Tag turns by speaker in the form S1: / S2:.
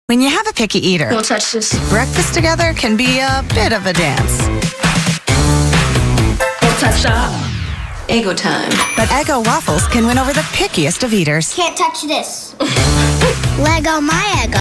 S1: When you have a picky eater,
S2: Don't touch this.
S1: breakfast together can be a bit of a dance.
S2: Don't touch that. Eggo time.
S1: But Eggo Waffles can win over the pickiest of eaters.
S3: Can't touch this. Lego my Eggo.